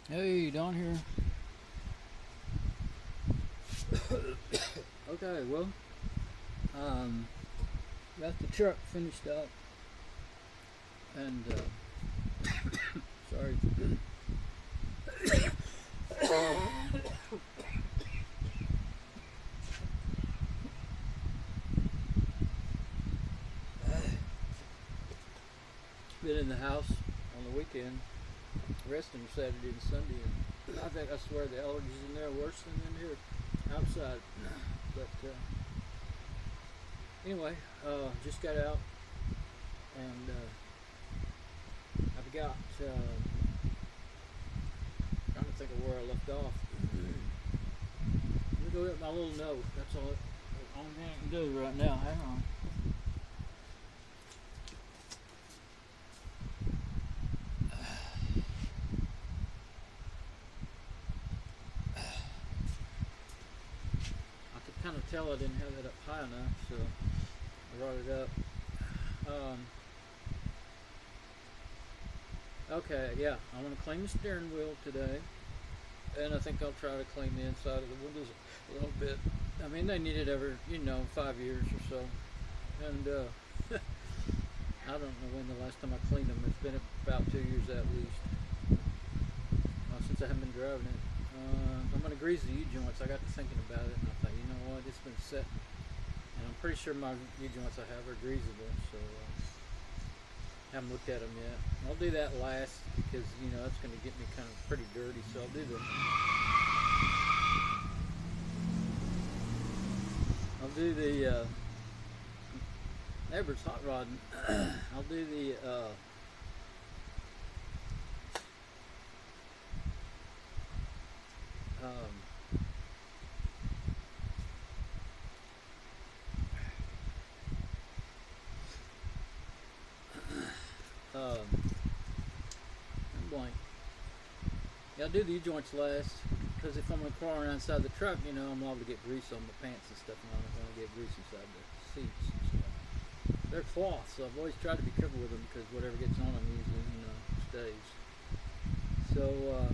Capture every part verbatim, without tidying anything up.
Hey, down here. Okay, well, um, got the truck finished up, and uh, sorry, been in the house on the weekend, resting Saturday and Sunday, and I think I swear the allergies in there are worse than in here outside. But uh, anyway, uh, just got out, and uh, I've got. Uh, trying to think of where I left off. Let me go get my little note. That's all. The only thing I can do right now. Hang on. I could kind of tell I didn't have that up high enough, so I brought it up. Um, okay, yeah, I want to clean the steering wheel today, and I think I'll try to clean the inside of the windows a little bit. I mean, they need it every, you know, five years or so, and uh, I don't know when the last time I cleaned them. It's been about two years at least, uh, since I haven't been driving it. Uh, I'm going to grease the U-joints. I got to thinking about it, and I thought, you know what, it's been set, and I'm pretty sure my U-joints I have are greasable, so uh, haven't looked at them yet. I'll do that last because, you know, that's going to get me kind of pretty dirty, so I'll do the I'll do the uh, neighbor's hot rod. I'll do the uh, um, um, I'm blank. Yeah, I'll do the U-joints last because if I'm going to crawl around inside the truck, you know, I'm liable to get grease on my pants and stuff, and I don't want to get grease inside the seats and stuff. They're cloth, so I've always tried to be careful with them because whatever gets on them usually, you know, stays. So, uh,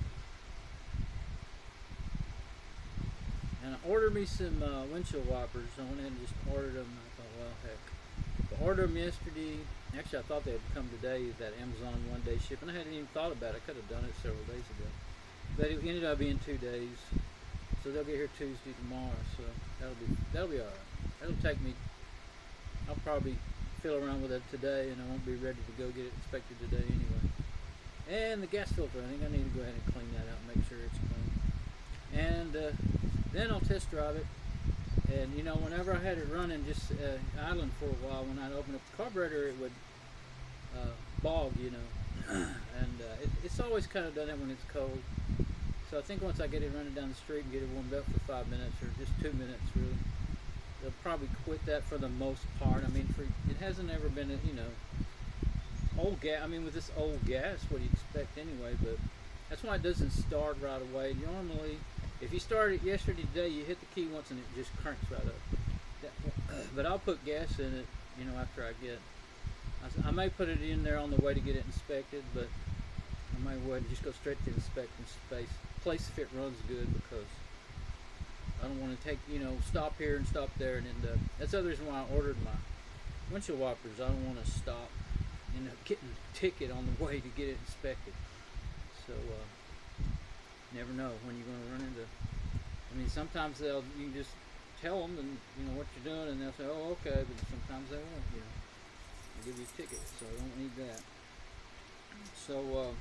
and I ordered me some uh, windshield wipers. I went in and just ordered them. I thought, well, heck. I ordered them yesterday. Actually, I thought they would come today, that Amazon one-day ship, and I hadn't even thought about it. I could have done it several days ago. But it ended up being two days. So they'll get here Tuesday tomorrow, so that'll be that'll be all right. That'll take me. I'll probably fiddle around with it today, and I won't be ready to go get it inspected today anyway. And the gas filter, I think I need to go ahead and clean that out and make sure it's clean. And uh, then I'll test drive it. And you know, whenever I had it running just uh, idling for a while, when I'd open up the carburetor, it would uh, bog, you know. And uh, it, it's always kind of done it when it's cold. So I think once I get it running down the street and get it warmed up for five minutes or just two minutes, really, they'll probably quit that for the most part. I mean, for it hasn't ever been, a, you know, old gas. I mean, with this old gas, what do you expect anyway? But that's why it doesn't start right away. Normally, if you start it yesterday, today, you hit the key once and it just cranks right up. That, but I'll put gas in it, you know, after I get. I, I may put it in there on the way to get it inspected, but I might wait and just go straight to the inspection space place if it runs good, because I don't want to take, you know, stop here and stop there and end up. That's the other reason why I ordered my windshield wipers. I don't want to stop and end up getting a ticket on the way to get it inspected. So uh, never know when you're going to run into. I mean, sometimes they'll you can just tell them and you know what you're doing, and they'll say, "Oh, okay," but sometimes they won't. You know, they'll give you a ticket, so I don't need that. So. Uh,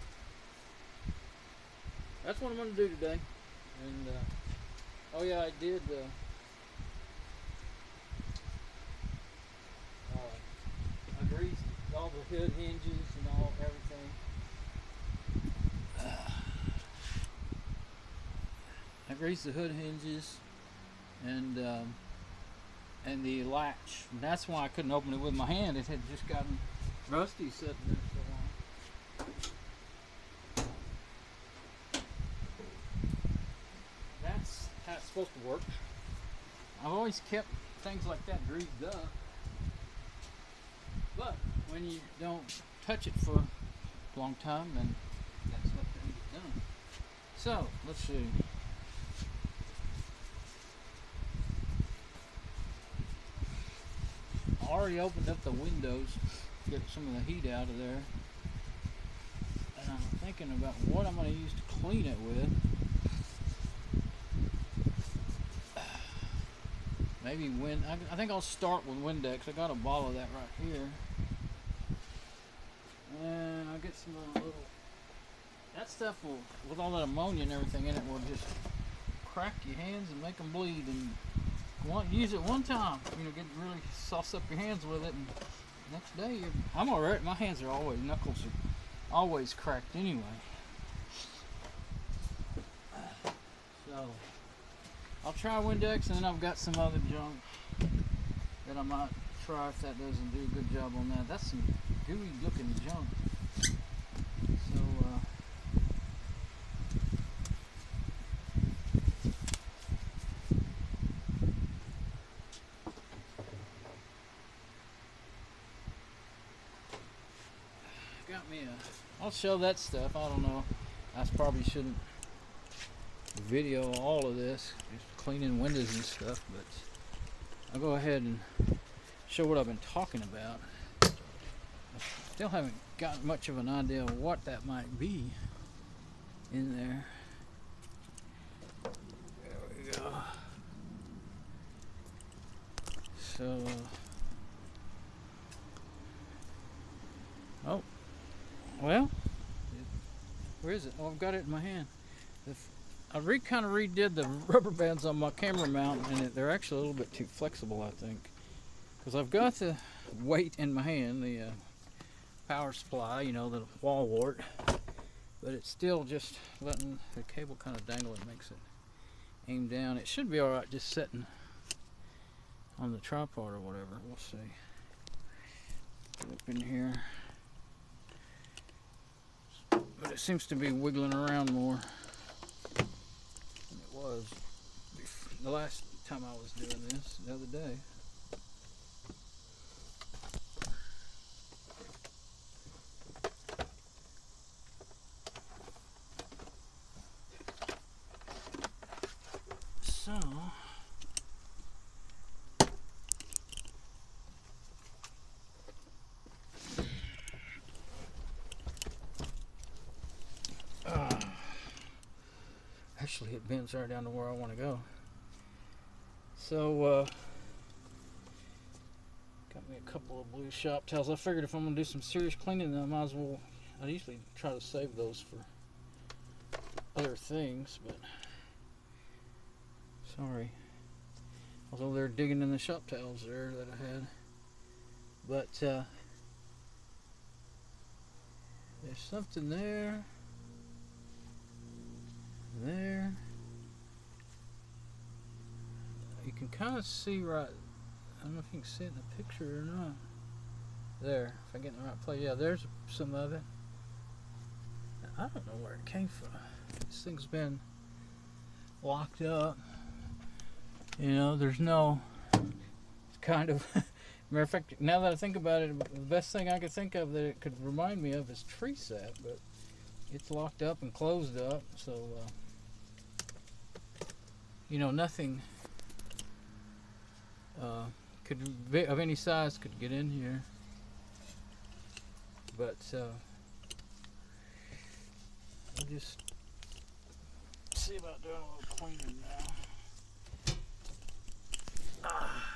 That's what I'm going to do today. And, uh, oh yeah, I did, uh, uh, I greased all the hood hinges and all, everything. I greased the hood hinges and, um, and the latch. And that's why I couldn't open it with my hand. It had just gotten rusty sitting there so long. How it's supposed to work. I've always kept things like that greased up, but when you don't touch it for a long time, then that's what things are done. So, let's see. I already opened up the windows, get some of the heat out of there. And I'm thinking about what I'm going to use to clean it with. Maybe wind. I, I think I'll start with Windex. I got a bottle of that right here. And I'll get some of the little. That stuff will, with all that ammonia and everything in it, will just crack your hands and make them bleed. And want use it one time, you know, get really sauce up your hands with it, and next day you're, I'm alright. My hands are always knuckles are always cracked anyway. So I'll try Windex, and then I've got some other junk that I might try if that doesn't do a good job on that. That's some gooey looking junk. So uh, got me a, I'll show that stuff. I don't know, I probably shouldn't video all of this, just cleaning windows and stuff, but I'll go ahead and show what I've been talking about. I still haven't got much of an idea of what that might be in there. There we go. So, uh, oh, well, where is it? Oh, I've got it in my hand. The I re kind of redid the rubber bands on my camera mount, and it, they're actually a little bit too flexible, I think, because I've got the weight in my hand, the uh, power supply, you know, the wall wart, but it's still just letting the cable kind of dangle. It makes it aim down. It should be all right just sitting on the tripod or whatever. We'll see. Get up in here, but it seems to be wiggling around more. Was the last time I was doing this the other day. So uh, actually it bends right down to where I want to go. So uh, got me a couple of blue shop towels. I figured if I'm gonna do some serious cleaning, then I might as well. I usually try to save those for other things, but sorry, I was over there digging in the shop towels there that I had. But uh, there's something there. There, you can kind of see right. I don't know if you can see it in the picture or not. There, if I get in the right place, yeah, there's some of it. I don't know where it came from. This thing's been locked up. You know, there's no kind of. Matter of fact, now that I think about it, the best thing I could think of that it could remind me of is tree sap, but it's locked up and closed up, so. Uh, You know, nothing uh, could of any size could get in here, but uh, I'll just see about doing a little cleaning now. Ah,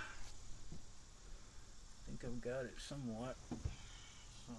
I think I've got it somewhat. So.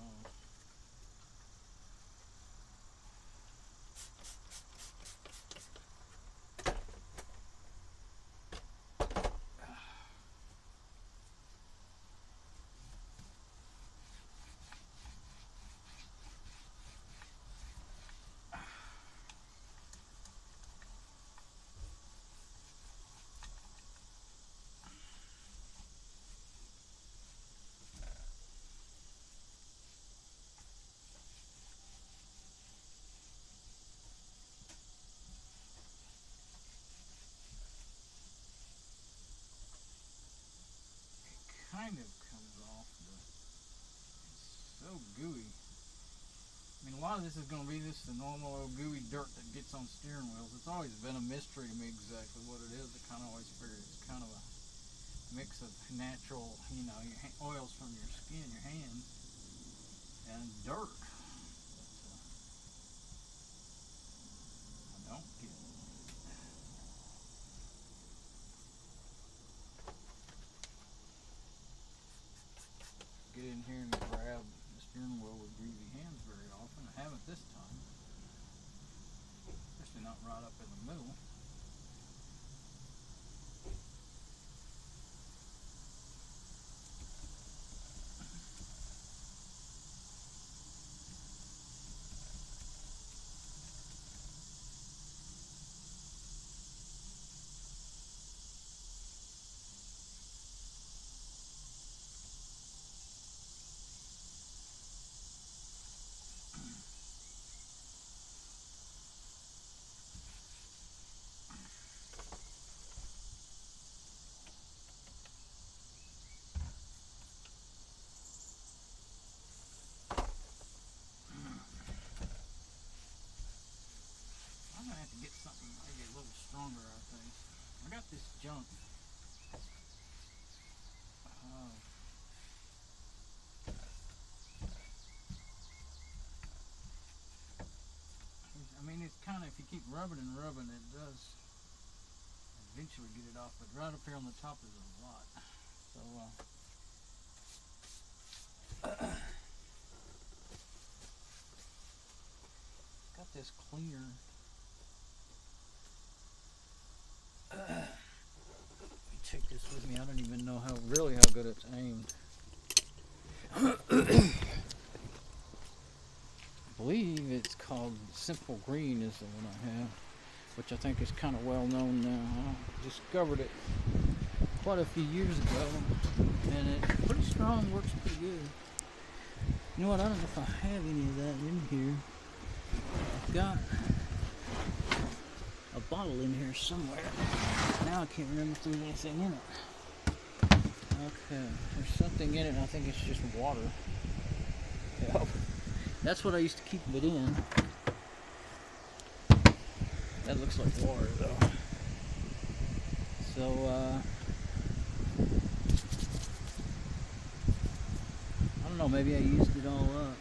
lot of this is going to be just the normal old gooey dirt that gets on steering wheels. It's always been a mystery to me exactly what it is. I kind of always figured it's kind of a mix of natural, you know, your oils from your skin, your hands, and dirt. But, uh, I don't get it. Get in here and grab the steering wheel with greasy hands very often. I haven't this time. Especially not right up in the middle. I'm gonna have to get something maybe a little stronger, I think. I got this junk. Oh. I mean, it's kind of, if you keep rubbing and rubbing, it does eventually get it off. But right up here on the top is a lot. So, uh, got this cleaner. Let me take this with me. I don't even know how really how good it's aimed. I believe it's called Simple Green is the one I have, which I think is kind of well known now. I discovered it quite a few years ago, and it's pretty strong, works pretty good. You know what, I don't know if I have any of that in here. I've got a bottle in here somewhere. Now I can't remember if there's anything in it. Okay, there's something in it, and I think it's just water. Yep. That's what I used to keep it in. That looks like water though. So, uh, I don't know, maybe I used it all up.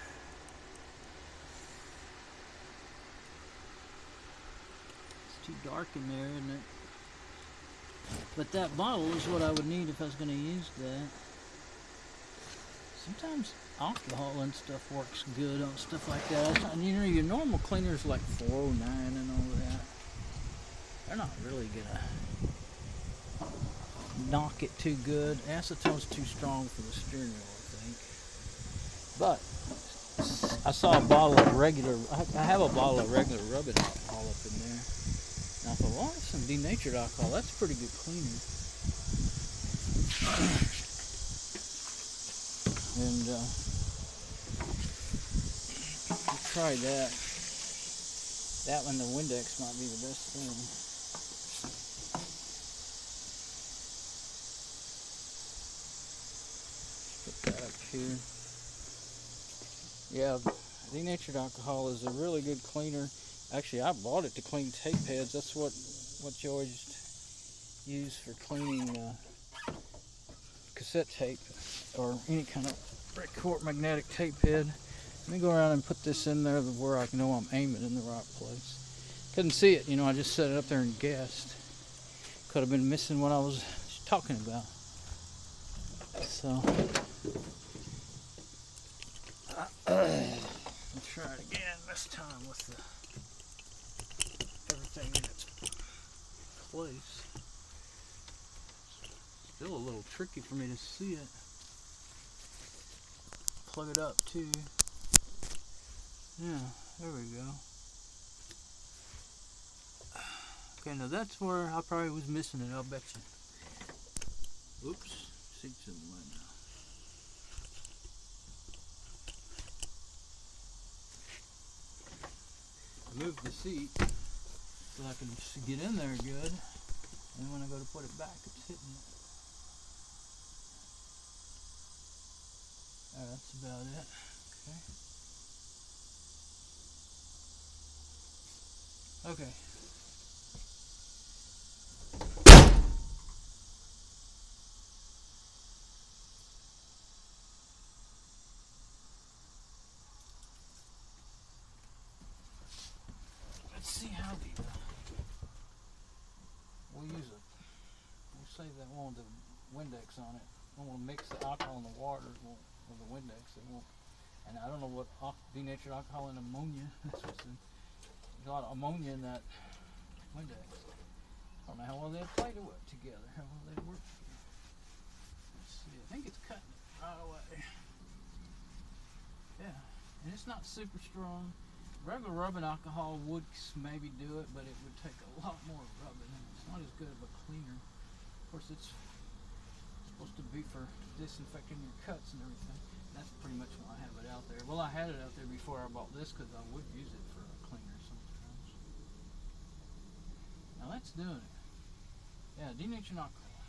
It's too dark in there, isn't it? But that bottle is what I would need if I was going to use that. Sometimes alcohol and stuff works good on stuff like that. And you know, your normal cleaners like four oh nine and all that, they're not really gonna knock it too good. Acetone's too strong for the steering wheel, I think. But I saw a bottle of regular, I have a bottle of regular rubbing alcohol up in there. And I thought, well, that's some denatured alcohol. That's a pretty good cleaner. And uh, try that. That one, the Windex, might be the best thing. Put that up here. Yeah, denatured alcohol is a really good cleaner. Actually, I bought it to clean tape heads. That's what what you always use for cleaning uh, cassette tape or any kind of record magnetic tape head. Let me go around and put this in there where I know I'm aiming in the right place. Couldn't see it, you know, I just set it up there and guessed. Could have been missing what I was talking about. So, I'll try it again this time with the, everything in its place. Still a little tricky for me to see it. Plug it up too. Yeah, there we go. Okay, now that's where I probably was missing it, I'll bet you. Oops, seat's in the way now. Move the seat so I can get in there good, and when I go to put it back, it's hitting it. Alright, that's about it. Okay. Okay. Let's see how the uh, we'll use a we'll save that one with the Windex on it. I don't want to mix the alcohol in the water with the Windex. It won't. And I don't know what denatured alcohol and ammonia. That's what's in. There's a lot of ammonia in that Windex. I don't know how well they play to work together. How well they work together. Let's see. I think it's cutting it right away. Yeah, and it's not super strong. Regular rubbing alcohol would maybe do it, but it would take a lot more rubbing. It's not as good of a cleaner. Of course, it's supposed to be for disinfecting your cuts and everything. That's pretty much why I have it out there. Well, I had it out there before I bought this because I would use it for a cleaner sometimes. Now that's doing it. Yeah, denatured alcohol.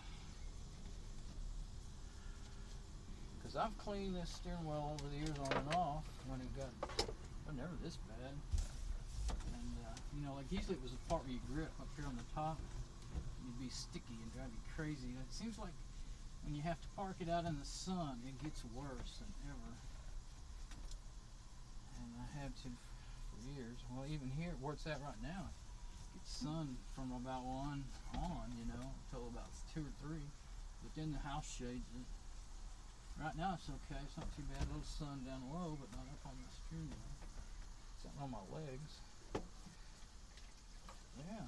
Because I've cleaned this steering wheel over the years on and off when it got, well, never this bad. And, uh, you know, like usually it was the part where you grip up here on the top. It'd be sticky and drive you crazy. It seems like when you have to park it out in the sun, it gets worse than ever. And I had to for years. Well, even here, where it's at right now, it gets sun from about one on, you know, until about two or three. But then the house shades it. Right now it's okay. It's not too bad. A little sun down low, but not up on the steering wheel. Something on my legs. Yeah.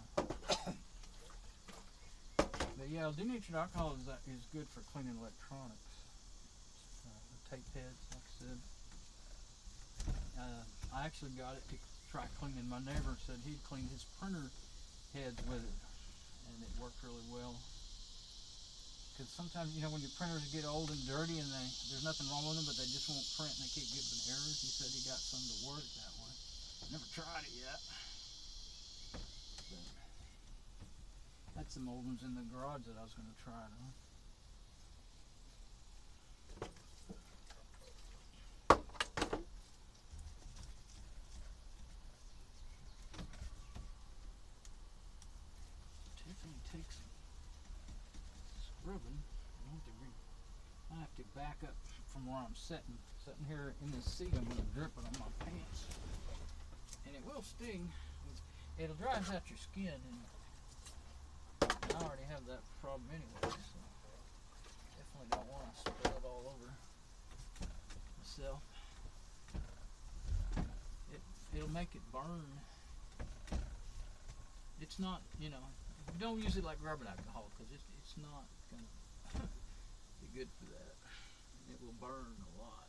But yeah, denatured alcohol is, uh, is good for cleaning electronics. Uh, the tape heads, like I said. Uh, I actually got it to try cleaning. My neighbor said he'd cleaned his printer heads with it, and it worked really well. Because sometimes, you know, when your printers get old and dirty and they there's nothing wrong with them, but they just won't print and they keep giving errors. He said he got some to work that way. Never tried it yet. But had some old ones in the garage that I was going to try it on. Definitely takes scrubbing. I have to re I have to back up from where I'm sitting. Sitting here in this seat, I'm going to drip it on my pants. And it will sting. It'll dry out your skin, and I already have that problem anyway, so definitely don't want to spill it all over myself. It, it'll make it burn. It's not, you know, don't use it like rubbing alcohol because it, it's not going to be good for that. It will burn a lot.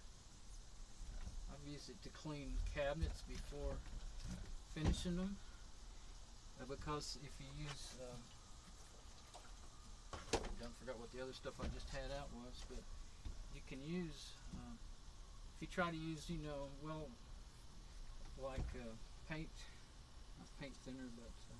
I've used it to clean cabinets before finishing them, uh, because if you use, um, I don't forget what the other stuff I just had out was, but you can use, um, if you try to use, you know, well, like uh, paint, not paint thinner, but uh,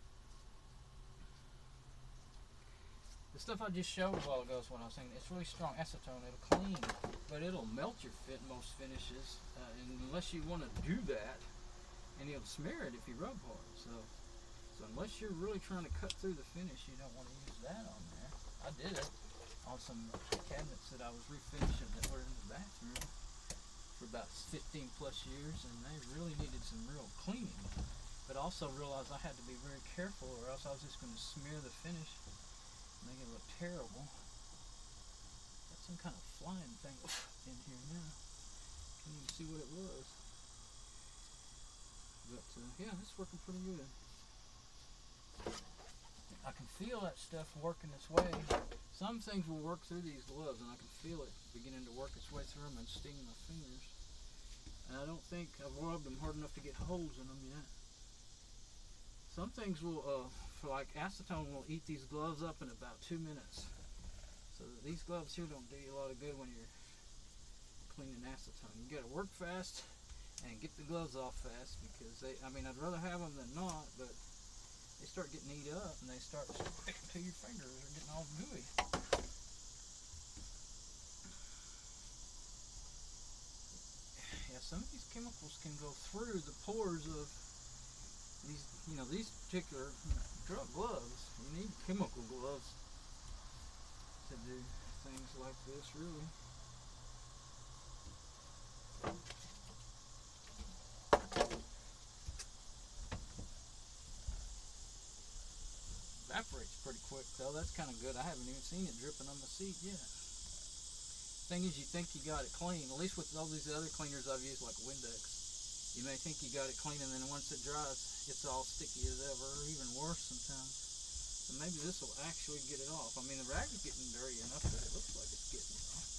the stuff I just showed a while ago is what I was saying. It's really strong acetone. It'll clean, but it'll melt your fit most finishes, uh, and unless you want to do that, and it'll smear it if you rub hard. So, so unless you're really trying to cut through the finish, you don't want to use that on there. I did it on some cabinets that I was refinishing that were in the bathroom for about fifteen plus years, and they really needed some real cleaning. But also realized I had to be very careful, or else I was just going to smear the finish. Make it look terrible. Got some kind of flying thing in here now. Can't even see what it was. But uh, yeah, it's working pretty good. I can feel that stuff working its way. Some things will work through these gloves, and I can feel it beginning to work its way through them and sting my fingers. And I don't think I've rubbed them hard enough to get holes in them yet. Some things will, uh, for like acetone, will eat these gloves up in about two minutes. So these gloves here don't do you a lot of good when you're cleaning acetone. You gotta work fast and get the gloves off fast, because they, I mean, I'd rather have them than not, but they start getting eat up and they start sticking to your fingers. They're getting all gooey. Yeah, some of these chemicals can go through the pores of these these particular drug gloves, you need chemical gloves to do things like this, really. Evaporates pretty quick though. That's kind of good. I haven't even seen it dripping on the seat yet. Thing is, you think you got it clean. At least with all these other cleaners I've used, like Windex, you may think you got it clean, and then once it dries, it's all sticky as ever, or even worse sometimes. So maybe this will actually get it off. I mean, the rag's getting dirty enough that it looks like it's getting it off.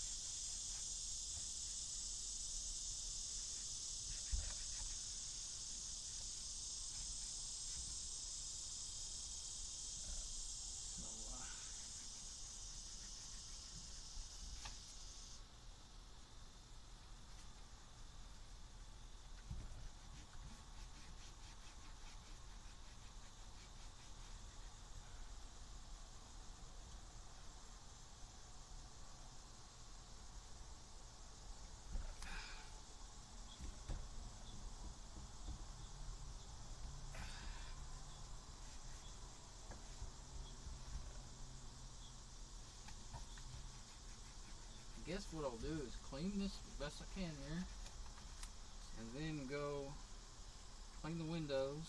I guess what I'll do is clean this as best I can here, and then go clean the windows,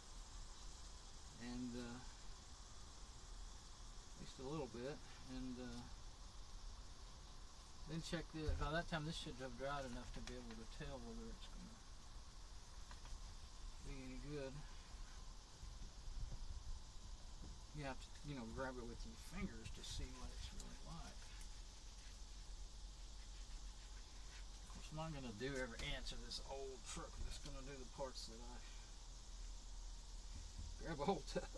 and uh, at least a little bit, and uh, then check the. By that time, this should have dried enough to be able to tell whether it's going to be any good. You have to, you know, grab it with your fingers to see what it's really like. I'm not going to do every inch of this old truck. I'm just going to do the parts that I grab a hold of.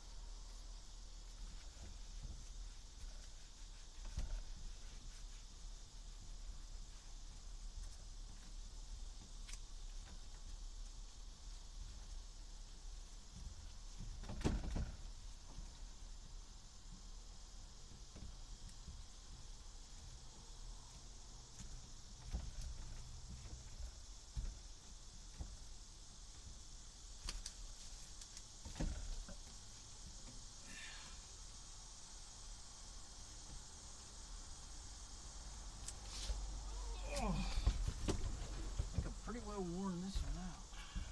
Worn this one out.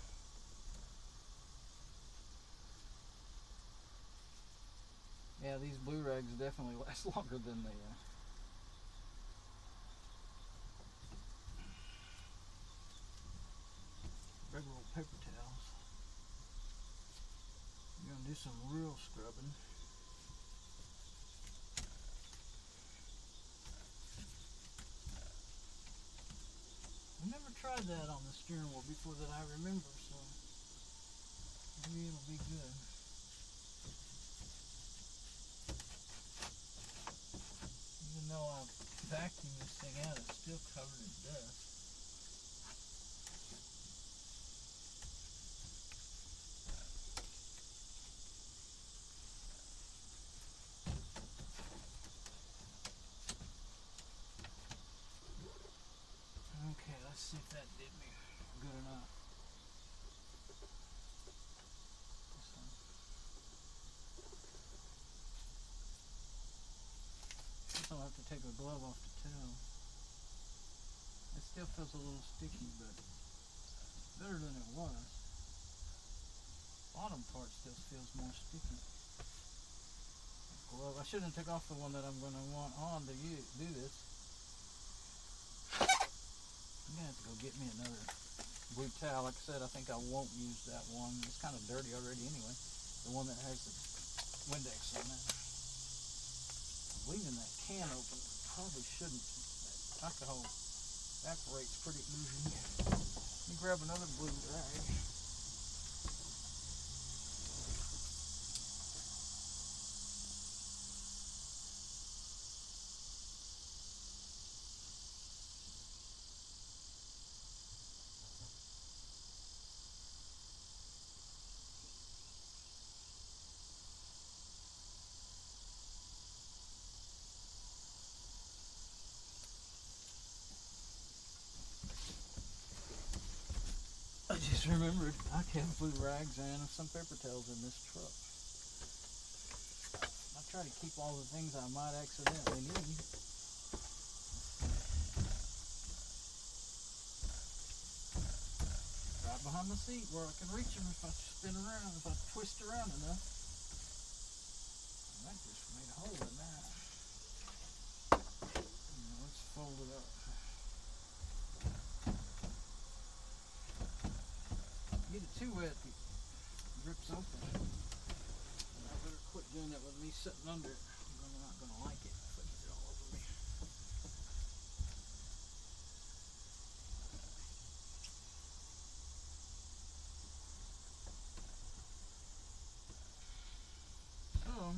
Yeah, these blue rags definitely last longer than the uh, regular old paper towels. You're gonna do some real scrubbing. I never tried that on the steering wheel before that I remember, so maybe it'll be good. Even though I've vacuumed this thing out, it's still covered in dust. Okay, let's see if that did me good enough. I'll have to take a glove off to tell. It still feels a little sticky, but better than it was. Bottom part still feels more sticky. Glove. I shouldn't take off the one that I'm going to want on to use, do this. I'm going to have to go get me another blue towel. Like I said, I think I won't use that one. It's kind of dirty already anyway. The one that has the Windex on it. Leaving that can open probably shouldn't. That alcohol evaporates pretty easy. Let me grab another blue rag. I just remember blue rags and some paper towels in this truck. I try to keep all the things I might accidentally need. Right behind the seat where I can reach them if I spin around, if I twist around enough. That just made a hole in that. Now let's fold it up. Get it too wet, it rips open. And I better quit doing that with me sitting under it. I'm not going to like it if I get it all over me. So,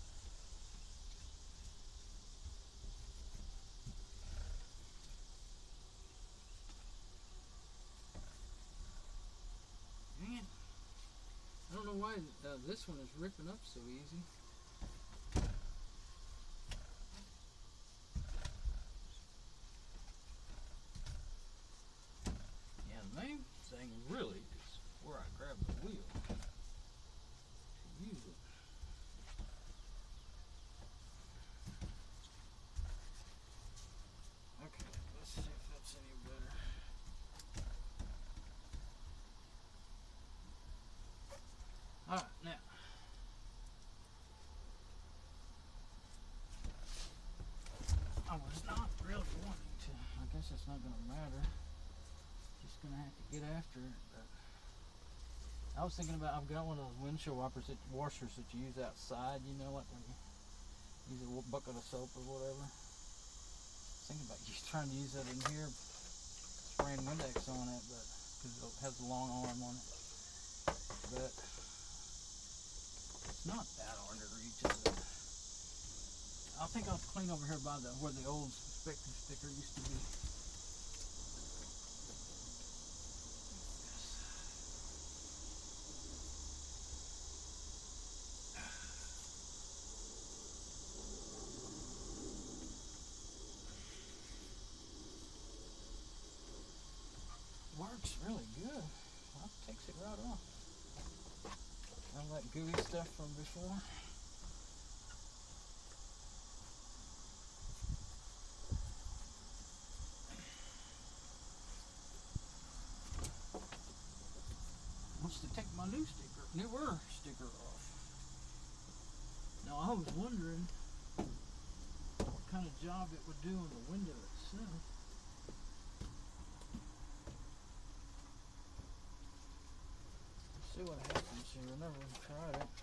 man, I don't know why uh, this one is ripping up so easy. Yeah, the main thing really is where I grab the wheel to use it. Okay, let's see if that's any better. Alright, now. I was not really wanting to. I guess it's not going to matter. Just going to have to get after it. But I was thinking about, I've got one of those windshield wipers, that, washers that you use outside, you know, like when you use a bucket of soap or whatever. I was thinking about just trying to use that in here, spraying Windex on it, but because it has a long arm on it. But it's not that hard to reach, is it? I think I'll clean over here by the where the old Spectre sticker used to be. Works really good. Well, it takes it right off. All that gooey stuff from before. Wants to take my new sticker, newer sticker off. Now I was wondering what kind of job it would do on the window itself. See what happens here. I never tried it.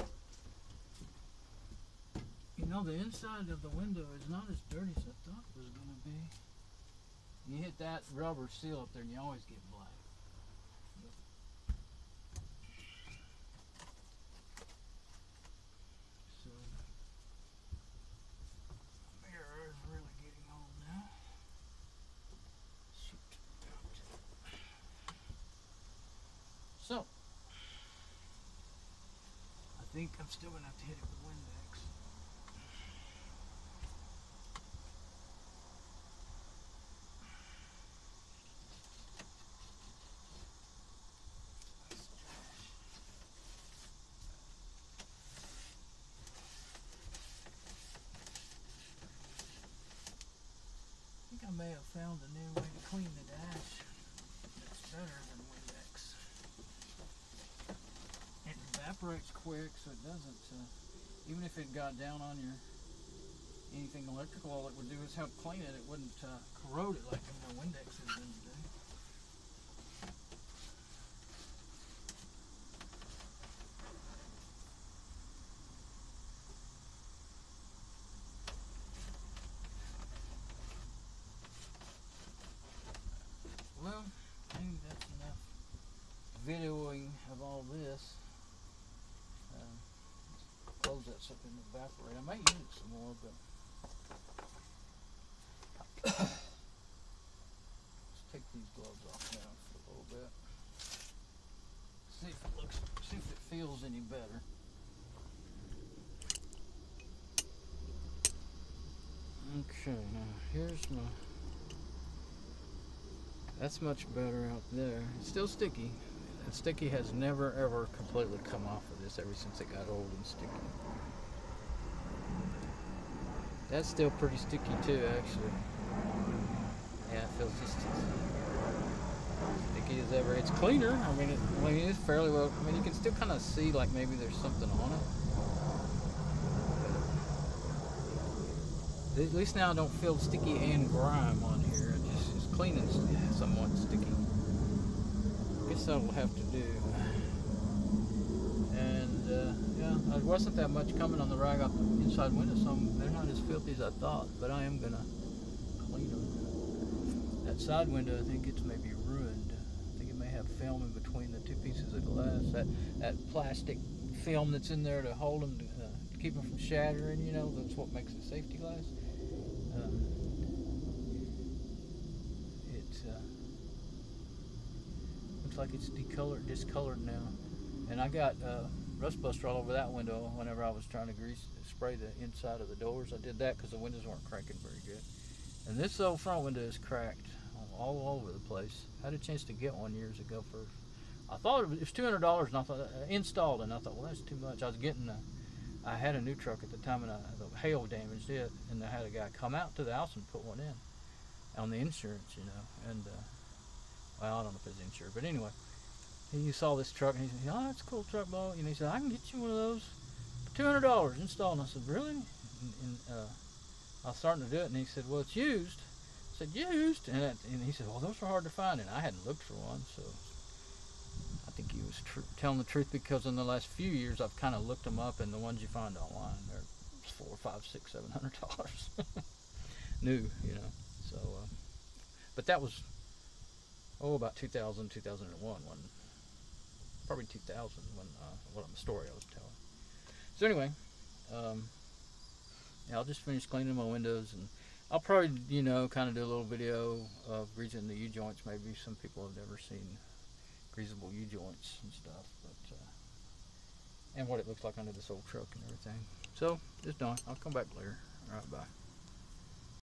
You know, the inside of the window is not as dirty as I thought it was going to be. You hit that rubber seal up there and you always get black. So, the mirror is really getting old now. Shoot. So, I think I'm still going to have to hit it with Windex. I think I may have found a new way to clean the dash that's better than Windex. It evaporates quick, so it doesn't, uh, even if it got down on your anything electrical, all it would do is help clean it. It wouldn't uh, corrode it like the Windex is going to do. Well, maybe that's enough videoing of all this. Uh, close that sucker and evaporate. I might use it some more, but let's take these gloves off now for a little bit. See if it looks, see if it feels any better. Okay, now here's my. That's much better out there. It's still sticky. the sticky has never ever completely come off of this ever since it got old and sticky. That's still pretty sticky too, actually. Yeah, it feels just as sticky as ever. It's cleaner. I mean, it, I mean, it's fairly well. I mean, you can still kind of see like maybe there's something on it. At least now I don't feel sticky and grime on here. It just is clean and somewhat sticky. I guess that'll have to do. And uh, yeah, there wasn't that much coming on the rag off the inside window, so they're not as filthy as I thought. But I am gonna clean them. That side window, I think it's maybe ruined. I think it may have film in between the two pieces of glass. That that plastic film that's in there to hold them, to, uh, to keep them from shattering. You know, that's what makes it safety glass. Um, it uh, looks like it's decolored, discolored now. And I got uh, rust buster all over that window whenever I was trying to grease, spray the inside of the doors. I did that because the windows weren't cranking very good. And this old front window is cracked all, all over the place. I had a chance to get one years ago for, I thought it was, it was two hundred dollars, and I thought, uh, installed, and I thought, well, that's too much. I was getting, a, I had a new truck at the time, and I, the hail damaged it, and I had a guy come out to the house and put one in on the insurance, you know. And, uh, well, I don't know if it's insured, but anyway. He saw this truck and he said, "Oh, that's a cool truck, bro." And he said, "I can get you one of those for two hundred dollars installed." And I said, "Really?" And, and uh, I was starting to do it, and he said, "Well, it's used." I said, "Used?" And, it, and he said, "Well, those are hard to find," and I hadn't looked for one, so I think he was tr telling the truth, because in the last few years I've kind of looked them up, and the ones you find online they're four, five, six, seven hundred dollars new, you know. So, uh, but that was oh about two thousand, two thousand one when. Probably two thousand when uh, what the story I was telling. So anyway, um, yeah, I'll just finish cleaning my windows, and I'll probably, you know, kind of do a little video of greasing the U-joints. Maybe some people have never seen greasable U-joints and stuff, but uh, and what it looks like under this old truck and everything. So it's done. I'll come back later. All right, bye.